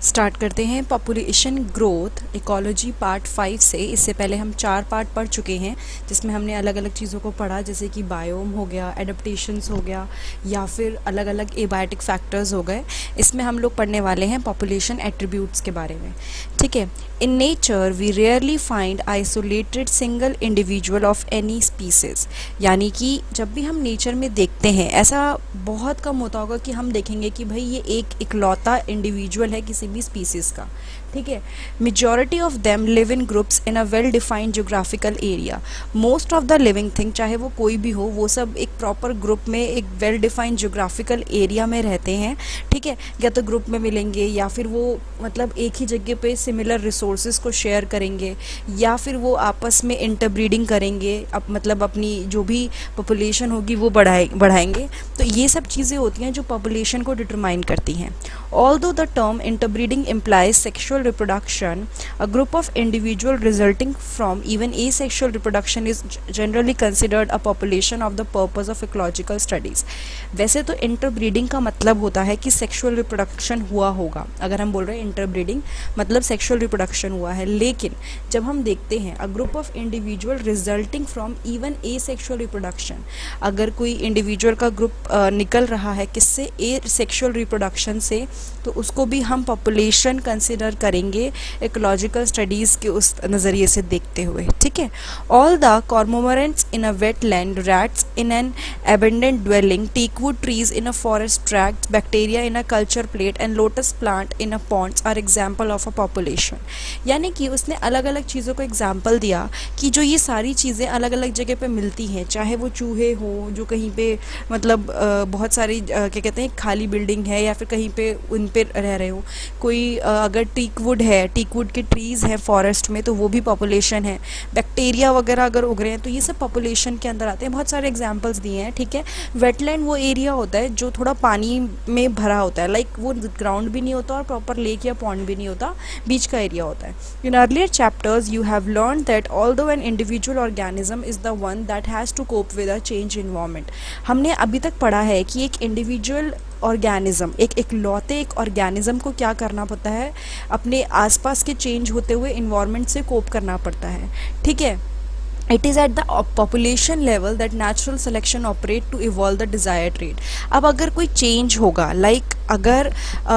Start करते हैं population growth ecology part 5 से। इससे पहले हम 4 पार्ट पढ़ चुके हैं जिसमें हमने अलग अलग चीज़ों को पढ़ा, जैसे कि बायोम हो गया, एडेप्टेशंस हो गया, या फिर अलग अलग एबायोटिक फैक्टर्स हो गए। इसमें हम लोग पढ़ने वाले हैं पॉपुलेशन एट्रीब्यूट्स के बारे में। ठीक है। In nature we rarely find isolated single individual of any species, यानी कि जब भी हम नेचर में देखते हैं ऐसा बहुत कम होता होगा कि हम देखेंगे कि भाई ये एक इकलौता इंडिविजुअल है किसी भी स्पीसीज का। ठीक है। Majority of them live in groups in a well defined geographical area. Most of the living thing, चाहे वो कोई भी हो, वो सब एक प्रॉपर ग्रुप में एक वेल डिफाइंड जोग्राफिकल एरिया में रहते हैं। ठीक है। या तो ग्रुप में मिलेंगे या फिर वो मतलब एक ही जगह पे सिमिलर रिसोर्सेज को शेयर करेंगे, या फिर वो आपस में इंटरब्रीडिंग करेंगे, मतलब अपनी जो भी पॉपुलेशन होगी वो बढ़ाएंगे। तो ये सब चीज़ें होती हैं जो पॉपुलेशन को डिटरमाइन करती हैं। Although the term interbreeding implies sexual reproduction, a group of individuals resulting from even asexual reproduction is generally considered a population of the purpose of ecological studies. वैसे तो interbreeding का मतलब होता है कि sexual reproduction हुआ होगा। अगर हम बोल रहे हैं interbreeding मतलब sexual reproduction हुआ है, लेकिन जब हम देखते हैं a group of individual resulting from even asexual reproduction, अगर कोई individual का ग्रुप निकल रहा है किससे, asexual reproduction से, तो उसको भी हम पॉपुलेशन कंसिडर करेंगे इकोलॉजिकल स्टडीज़ के उस नज़रिए से देखते हुए। ठीक है। All the cormorants in a wetland, rats in an abandoned dwelling, teakwood trees in a forest tract, bacteria in a culture plate and lotus plant in a ponds are example of a population. यानी कि उसने अलग अलग चीज़ों को example दिया कि जो ये सारी चीज़ें अलग अलग जगह पे मिलती हैं, चाहे वो चूहे हों जो कहीं पे मतलब बहुत सारी क्या कहते हैं खाली बिल्डिंग है, या फिर कहीं पे उन पे रह रहे हो, कोई अगर टीकवुड है, टीकवुड के ट्रीज़ हैं फॉरेस्ट में, तो वो भी पॉपुलेशन है। बैक्टीरिया वगैरह अगर उग रहे हैं तो ये सब पॉपुलेशन के अंदर आते हैं। बहुत सारे एग्जांपल्स दिए हैं। ठीक है। वेटलैंड वो एरिया होता है जो थोड़ा पानी में भरा होता है, लाइक वो ग्राउंड भी नहीं होता और प्रॉपर लेक या पॉन्ड भी नहीं होता, बीच का एरिया होता है। In earlier chapters you have learn that although an individual organism is the one that has to cope with a change environment. हमने अभी तक पढ़ा है कि एक इंडिविजुअल ऑर्गेनिज्म, एक इकलौते एक ऑर्गेनिज्म को क्या करना पड़ता है, अपने आसपास के चेंज होते हुए इन्वायरमेंट से कोप करना पड़ता है। ठीक है। It is at the population level that natural selection operate to evolve the desired trait. अब अगर कोई चेंज होगा, लाइक अगर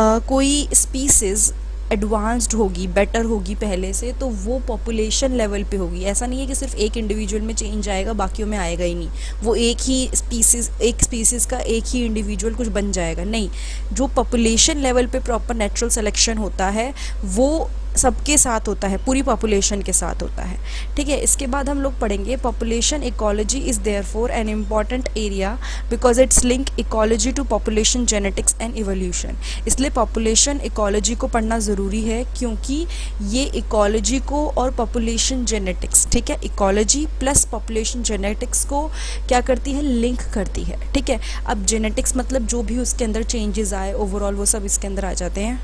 कोई स्पीसीज एडवांस्ड होगी, बेटर होगी पहले से, तो वो पॉपुलेशन लेवल पे होगी। ऐसा नहीं है कि सिर्फ एक इंडिविजुअल में चेंज आएगा बाकियों में आएगा ही नहीं, वो एक स्पीसीज़ का एक ही इंडिविजुअल कुछ बन जाएगा, नहीं। जो पॉपुलेशन लेवल पे प्रॉपर नेचुरल सिलेक्शन होता है वो सबके साथ होता है, पूरी पॉपुलेशन के साथ होता है। ठीक है। इसके बाद हम लोग पढ़ेंगे population ecology is therefore an important area because it's link ecology to population genetics and evolution. इसलिए पॉपुलेशन इकोलॉजी को पढ़ना ज़रूरी है क्योंकि ये इकोलॉजी को और पॉपुलेशन जेनेटिक्स, ठीक है, इकोलॉजी प्लस पॉपुलेशन जेनेटिक्स को क्या करती है, लिंक करती है। ठीक है। अब जेनेटिक्स मतलब जो भी उसके अंदर चेंजेस आए ओवरऑल वो सब इसके अंदर आ जाते हैं।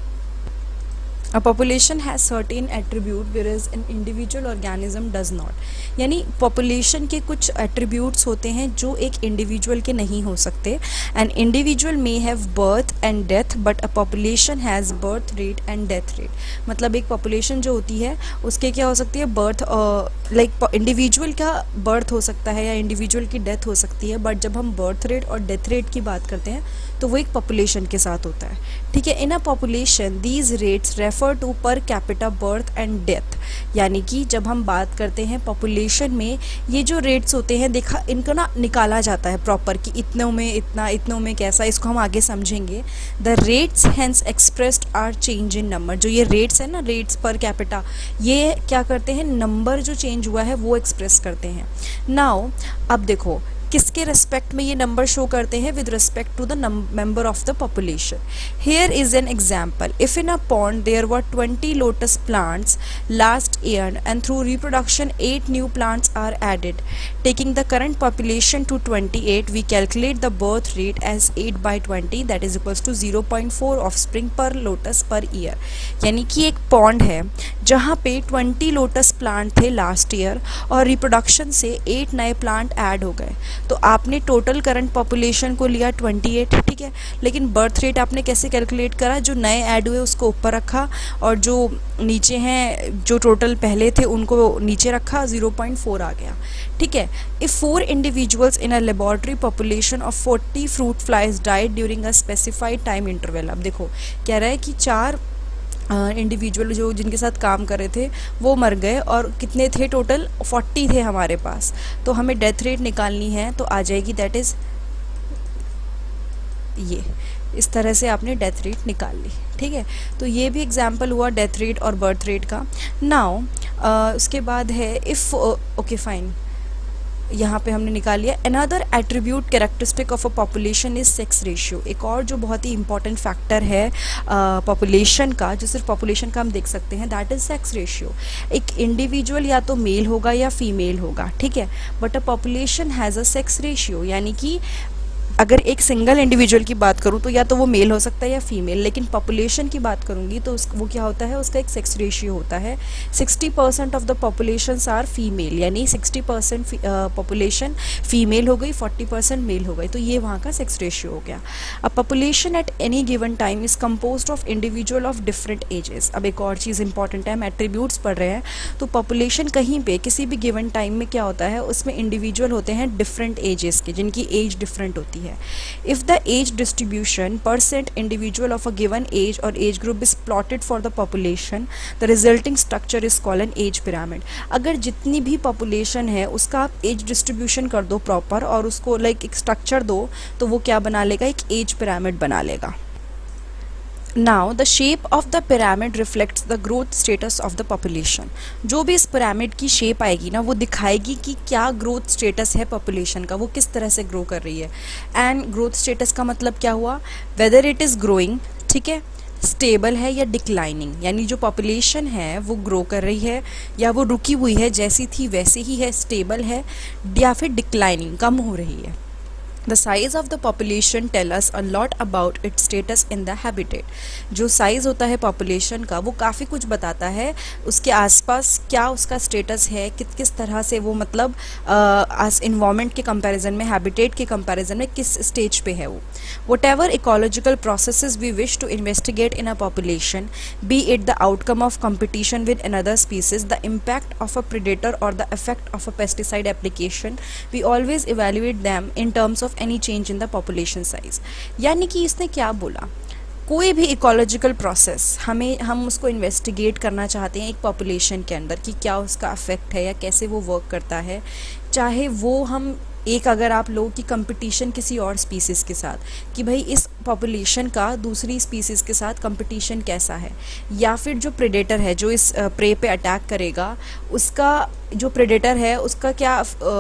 A population has certain attribute whereas an individual organism does not. यानी population के कुछ attributes होते हैं जो एक individual के नहीं हो सकते। An individual may have birth and death but a population has birth rate and death rate. मतलब एक population जो होती है उसके क्या हो सकती है, birth like individual का birth हो सकता है या individual की death हो सकती है, but जब हम birth rate और death rate की बात करते हैं तो वो एक population के साथ होता है। ठीक है। In a population these rates refer to per capita birth and death, यानी कि जब हम बात करते हैं पॉपुलेशन में ये जो रेट्स होते हैं, देखा इनको ना निकाला जाता है प्रॉपर कि इतनों में इतना, इतनों में कैसा, इसको हम आगे समझेंगे। The rates hence expressed are change in number. जो ये रेट्स है ना, रेट्स पर कैपिटा, ये क्या करते हैं, नंबर जो चेंज हुआ है वो एक्सप्रेस करते हैं। नाउ अब देखो किसके रेस्पेक्ट में ये नंबर शो करते हैं, with respect to the member of the population. Here is an example, if in a pond there were 20 lotus plants last year and through reproduction 8 new plants are added, taking the current population to 28, we calculate the birth rate as 8/20 that is equals to 0.4 offspring per lotus per year. यानी कि एक pond है जहाँ पे 20 lotus plant थे last year और reproduction से 8 नए प्लांट ऐड हो गए, तो आपने टोटल करंट पॉपुलेशन को लिया 28, ठीक है, लेकिन बर्थ रेट आपने कैसे कैलकुलेट करा, जो नए ऐड हुए उसको ऊपर रखा और जो नीचे हैं जो टोटल पहले थे उनको नीचे रखा, 0.4 आ गया, ठीक है। If 4 individuals in a laboratory population of 40 fruit flies died during a specified time interval, अब देखो कह रहा है कि 4 इंडिविजुअल जो जिनके साथ काम कर रहे थे वो मर गए और कितने थे टोटल, 40 थे हमारे पास, तो हमें डेथ रेट निकालनी है तो आ जाएगी दैट इज़ ये, इस तरह से आपने डेथ रेट निकाल ली, ठीक है। तो ये भी एग्जाम्पल हुआ डेथ रेट और बर्थ रेट का। नाउ उसके बाद है इफ़, ओके फाइन, यहाँ पे हमने निकाल लिया। Another attribute characteristic of a population is sex ratio, एक और जो बहुत ही इंपॉर्टेंट फैक्टर है पॉपुलेशन का, जो सिर्फ पॉपुलेशन का हम देख सकते हैं, दैट इज सेक्स रेशियो। एक इंडिविजुअल या तो मेल होगा या फीमेल होगा, ठीक है, but a population has a sex ratio, यानी कि अगर एक सिंगल इंडिविजुअल की बात करूँ तो या तो वो मेल हो सकता है या फीमेल, लेकिन पॉपुलेशन की बात करूँगी तो वो क्या होता है, उसका एक सेक्स रेशियो होता है। 60% of the populations are female, यानी 60% पॉपुलेशन फीमेल हो गई, 40% मेल हो गई, तो ये वहाँ का सेक्स रेशियो हो गया। A population at any given time is composed of individual of different ages. अब एक और चीज़ इंपॉर्टेंट है, हम एट्रीब्यूट्स पढ़ रहे हैं, तो पॉपुलेशन कहीं पे किसी भी गिवन टाइम में क्या होता है, उसमें इंडिविजुअल होते हैं डिफरेंट एजेस के, जिनकी एज डिफरेंट होती है। If the age distribution percent individual of a given age or age group is plotted for the population, the resulting structure is called an age pyramid. अगर जितनी भी population है उसका आप age distribution कर दो proper और उसको like एक structure दो, तो वो क्या बना लेगा, एक age pyramid बना लेगा। Now the shape of the pyramid reflects the growth status of the population. जो भी इस pyramid की shape आएगी ना, वो दिखाएगी कि क्या growth status है population का, वो किस तरह से grow कर रही है। And growth status का मतलब क्या हुआ, whether it is growing, ठीक है, स्टेबल है या डिक्लाइनिंग, यानी जो पॉपुलेशन है वो ग्रो कर रही है या वो रुकी हुई है, जैसी थी वैसे ही है, स्टेबल है, या फिर डिक्लाइनिंग, कम हो रही है। The size of the population tell us a lot about its status in the habitat. जो साइज़ होता है पॉपुलेशन का वो काफ़ी कुछ बताता है, उसके आसपास क्या उसका स्टेटस है, किस तरह से वो मतलब इन्वायरमेंट के कंपैरिजन में, हैबिटेट के कंपैरिजन में किस स्टेज पे है वो। Whatever ecological processes we wish to investigate in a population, be it the outcome of competition with another species, the impact of a predator or the effect of a pesticide application, we always evaluate them in terms of any change in the population size. यानी कि इसने क्या बोला, कोई भी ecological process हम उसको investigate करना चाहते हैं एक पॉपुलेशन के अंदर कि क्या उसका अफेक्ट है या कैसे वो वर्क करता है, चाहे वो हम एक अगर आप लो कि कंपटीशन किसी और स्पीसीज़ के साथ, कि भाई इस पॉपुलेशन का दूसरी स्पीसीज़ के साथ कंपटीशन कैसा है, या फिर जो प्रेडेटर है जो इस प्रे पे अटैक करेगा उसका जो प्रेडेटर है उसका क्या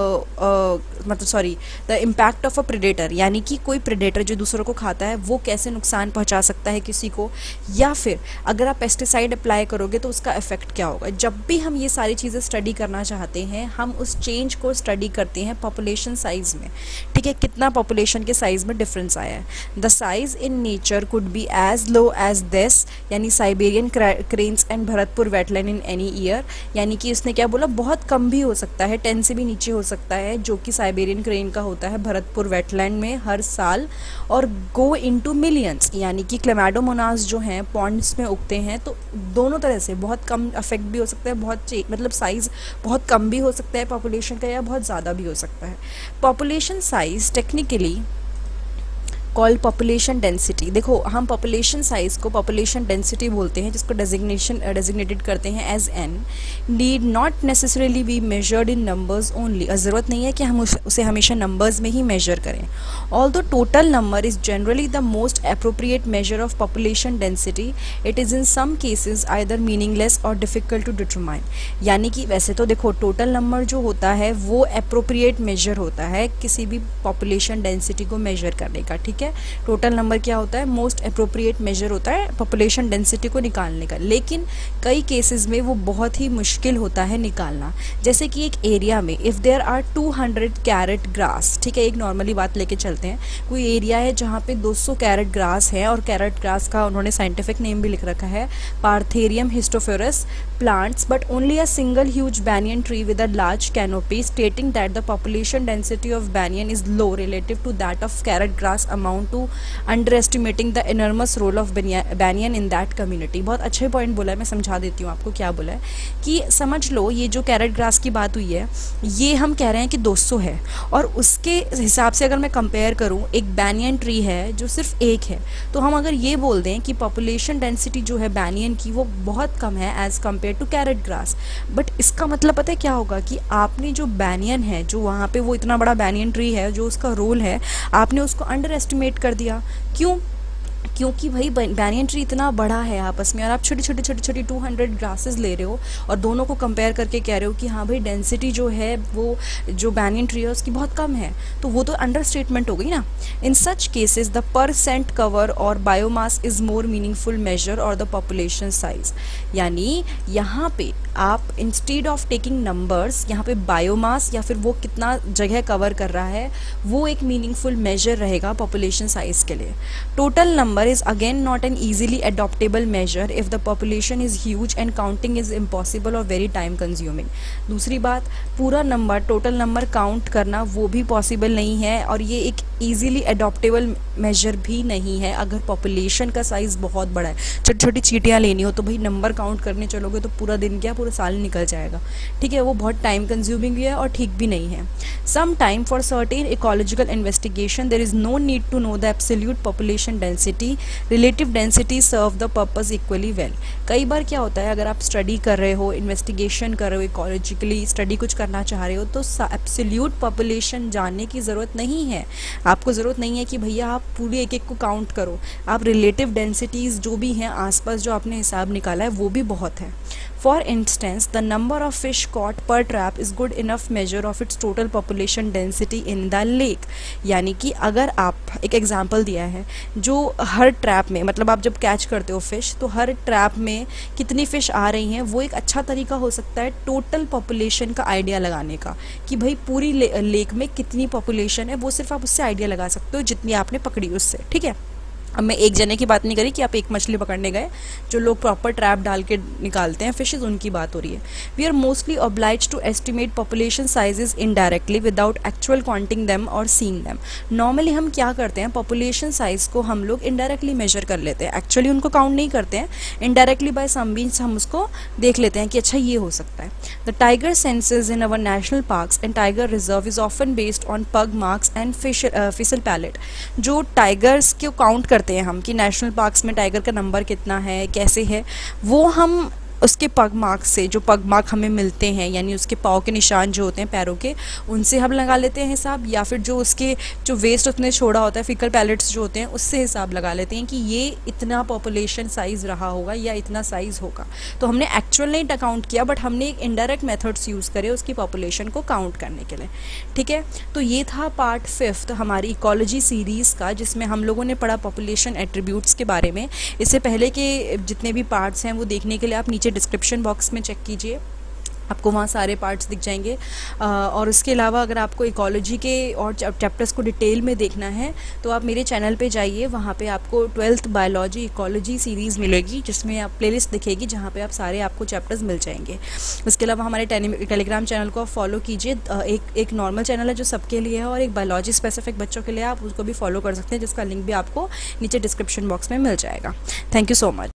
मतलब sorry the impact of a predator, यानी कि कोई प्रेडेटर जो दूसरों को खाता है वो कैसे नुकसान पहुंचा सकता है किसी को, या फिर अगर आप पेस्टिसाइड अप्लाई करोगे तो उसका इफेक्ट क्या होगा। जब भी हम ये सारी चीज़ें स्टडी करना चाहते हैं हम उस चेंज को स्टडी करते हैं पॉपुलेशन साइज़ में, ठीक है, कितना पॉपुलेशन के साइज़ में डिफरेंस आया है। The size in nature could be as low as this, यानी Siberian cranes and Bharatpur wetland in any year, यानी कि उसने क्या बोला, बहुत कम भी हो सकता है, 10 से भी नीचे हो सकता है, जो कि साइबेरियन क्रेन का होता है भरतपुर वेटलैंड में हर साल, और गो इनटू मिलियंस, यानी कि क्लेमाडोमोनास जो हैं पॉन्ड्स में उगते हैं, तो दोनों तरह से बहुत कम अफेक्ट भी हो सकता है, बहुत मतलब साइज़ बहुत कम भी हो सकता है पॉपुलेशन का, या बहुत ज़्यादा भी हो सकता है। Population size technically called population density. देखो हम पॉपुलेशन साइज़ को पॉपुलेशन डेंसिटी बोलते हैं, जिसको डेजिग्नेटेड करते हैं as an, need not necessarily be measured in numbers only, ज़रूरत नहीं है कि हम उसे हमेशा नंबर्स में ही मेजर करें। Although total number is generally the most appropriate measure of population density, it is in some cases either meaningless or difficult to determine, यानी कि वैसे तो देखो टोटल नंबर जो होता है वो अप्रोप्रिएट मेजर होता है किसी भी पॉपुलेशन डेंसिटी को मेजर करने का, ठीक है। है। टोटल नंबर क्या होता है, मोस्ट अप्रोप्रिएट मेजर होता है पॉपुलेशन डेंसिटी को निकालने का, लेकिन कई केसेस में वो बहुत ही मुश्किल होता है निकालना। जैसे कि एक एरिया में if there are 200 carrot grass, ठीक है, एक नॉर्मली बात लेके चलते हैं, कोई एरिया है जहाँ पे 200 कैरेट ग्रास है, और कैरेट ग्रास का उन्होंने साइंटिफिक नेम भी लिख रखा है पार्थेरियम हिस्टोफोरस plants, but only a single huge banyan tree with a large canopy, stating that the population density of banyan is low relative to that of carrot grass, amount to underestimating the enormous role of banyan in that community। बहुत अच्छे point बोला है, मैं समझा देती हूँ आपको क्या बोला है कि समझ लो ये जो कैरेट ग्रास की बात हुई है, ये हम कह रहे हैं कि 200 है, और उसके हिसाब से अगर मैं कंपेयर करूँ एक banyan ट्री है जो सिर्फ एक है, तो हम अगर ये बोल दें कि पॉपुलेशन डेंसिटी जो है banyan की वो बहुत कम है as compare to carrot grass, but इसका मतलब पता है क्या होगा कि आपने जो बैनियन है, जो वहाँ पे वो इतना बड़ा बैनियन ट्री है, जो उसका रोल है, आपने उसको अंडर एस्टिमेट कर दिया। क्यों? क्योंकि भाई बैनियन ट्री इतना बड़ा है आपस में, और आप छोटी छोटी 200 ग्रासेस ले रहे हो और दोनों को कंपेयर करके कह रहे हो कि हाँ भाई डेंसिटी जो है वो जो बैनियन ट्री है उसकी बहुत कम है, तो वो तो अंडर स्टेटमेंट हो गई ना। In such cases the percent cover or biomass is more meaningful measure or the population size, यानी यहाँ पे आप इंस्टेड ऑफ टेकिंग नंबर्स, यहाँ पे बायोमास या फिर वो कितना जगह कवर कर रहा है वो एक मीनिंगफुल मेजर रहेगा पॉपुलेशन साइज के लिए। Total number is again not an easily adoptable measure if the population is huge and counting is impossible or very time consuming। दूसरी बात, पूरा नंबर टोटल नंबर काउंट करना वो भी पॉसिबल नहीं है, और ये एक easily adoptable मेजर भी नहीं है अगर पॉपुलेशन का साइज़ बहुत बड़ा है। छोटी छोटी चीटियाँ लेनी हो तो भाई नंबर काउंट करने चलोगे तो पूरा दिन क्या पूरा साल निकल जाएगा, ठीक है, वो बहुत टाइम कंज्यूमिंग भी है और ठीक भी नहीं है। Some time for certain ecological investigation there is no need to know the absolute population density, relative density serve the purpose equally well. कई बार क्या होता है, अगर आप स्टडी कर रहे हो, इन्वेस्टिगेशन कर रहे हो, इकोलॉजिकली स्टडी कुछ करना चाह रहे हो, तो एब्सोल्यूट पॉपुलेशन जानने की ज़रूरत नहीं है। आपको ज़रूरत नहीं है कि भैया आप पूरी एक एक को काउंट करो, आप रिलेटिव डेंसिटीज़ जो भी हैं आसपास जो आपने हिसाब निकाला है वो भी बहुत है। For instance, the number of fish caught per trap is good enough measure of its total population density in the lake। यानी कि अगर आप एक एग्जांपल दिया है, जो हर ट्रैप में, मतलब आप जब कैच करते हो फिश, तो हर ट्रैप में कितनी फ़िश आ रही हैं, वो एक अच्छा तरीका हो सकता है टोटल पॉपुलेशन का आइडिया लगाने का, कि भाई पूरी लेक में कितनी पॉपुलेशन है, वो सिर्फ आप उससे आइडिया लगा सकते हो जितनी आपने पकड़ी उससे, ठीक है। अब मैं एक जने की बात नहीं करी कि आप एक मछली पकड़ने गए, जो लोग प्रॉपर ट्रैप डाल के निकालते हैं फिशेज, उनकी बात हो रही है। We are mostly oblige to estimate population sizes indirectly without actual counting them or seeing them. Normally हम क्या करते हैं, पॉपुलेशन साइज को हम लोग इनडायरेक्टली मेजर कर लेते हैं, एक्चुअली उनको काउंट नहीं करते हैं, इनडायरेक्टली बाय सम मीन्स हम उसको देख लेते हैं कि अच्छा ये हो सकता है। The tiger census in our national parks and tiger reserve is often based on pug marks and fecal pellet. जो टाइगर्स को काउंट करते हैं हम कि नेशनल पार्क्स में टाइगर का नंबर कितना है, कैसे है, वो हम उसके पग मार्क से, जो पग मार्क हमें मिलते हैं, यानी उसके पाँव के निशान जो होते हैं पैरों के, उनसे हम लगा लेते हैं हिसाब, या फिर जो उसके जो वेस्ट उसने छोड़ा होता है, फिकल पैलेट्स जो होते हैं, उससे हिसाब लगा लेते हैं कि ये इतना पॉपुलेशन साइज़ रहा होगा या इतना साइज़ होगा। तो हमने एक्चुअल नहीं काउंट किया, बट हमने एक इनडायरेक्ट मेथड्स यूज़ करे उसकी पॉपुलेशन को काउंट करने के लिए, ठीक है। तो ये था पार्ट 5 हमारी इकोलॉजी सीरीज़ का, जिसमें हम लोगों ने पढ़ा पॉपुलेशन एट्रीब्यूट्स के बारे में। इससे पहले के जितने भी पार्ट्स हैं वो देखने के लिए आप नीचे डिस्क्रिप्शन बॉक्स में चेक कीजिए, आपको वहाँ सारे पार्ट्स दिख जाएंगे। और उसके अलावा अगर आपको इकोलॉजी के और चैप्टर्स को डिटेल में देखना है तो आप मेरे चैनल पे जाइए, वहाँ पे आपको 12th बायोलॉजी इकोलॉजी सीरीज़ मिलेगी, जिसमें आप प्लेलिस्ट दिखेगी जहाँ पे आप सारे आपको चैप्टर्स मिल जाएंगे। उसके अलावा हमारे टेलीग्राम चैनल को आप फॉलो कीजिए, एक नॉर्मल चैनल है जो सबके लिए है, और एक बायोलॉजी स्पेसिफिक बच्चों के लिए आप उसको भी फॉलो कर सकते हैं, जिसका लिंक भी आपको नीचे डिस्क्रिप्शन बॉक्स में मिल जाएगा। Thank you so much.